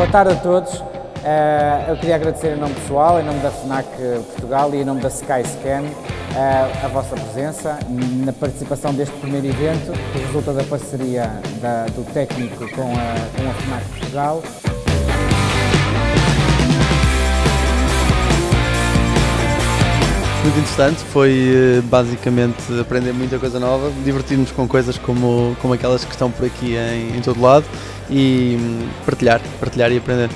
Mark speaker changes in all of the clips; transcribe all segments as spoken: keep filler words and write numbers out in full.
Speaker 1: Boa tarde a todos. Eu queria agradecer em nome pessoal, em nome da FNAC Portugal e em nome da Skyscan a vossa presença na participação deste primeiro evento, que resulta da parceria da, do técnico com a, com a FNAC Portugal.
Speaker 2: Muito interessante, foi basicamente aprender muita coisa nova, divertir-nos com coisas como, como aquelas que estão por aqui em, em todo lado e partilhar, partilhar e aprender.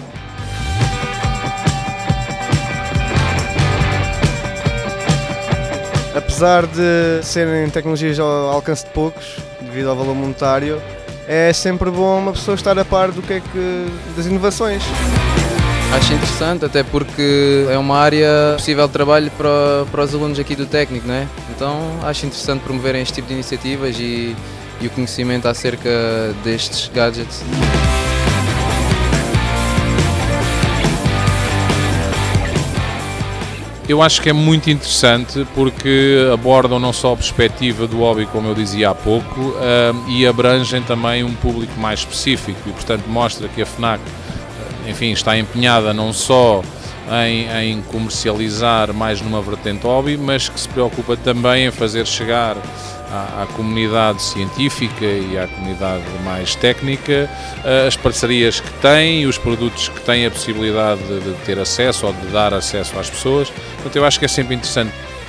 Speaker 3: Apesar de serem tecnologias ao alcance de poucos, devido ao valor monetário, é sempre bom uma pessoa estar a par do que é que, das inovações.
Speaker 4: Acho interessante, até porque é uma área possível de trabalho para, para os alunos aqui do técnico, não é? Então acho interessante promoverem este tipo de iniciativas e, e o conhecimento acerca destes gadgets.
Speaker 5: Eu acho que é muito interessante porque abordam não só a perspectiva do hobby, como eu dizia há pouco, e abrangem também um público mais específico e, portanto, mostra que a FNAC, enfim, está empenhada não só em, em comercializar mais numa vertente hobby, mas que se preocupa também em fazer chegar à, à comunidade científica e à comunidade mais técnica as parcerias que tem e os produtos que têm a possibilidade de, de ter acesso ou de dar acesso às pessoas. Portanto, eu acho que é sempre interessante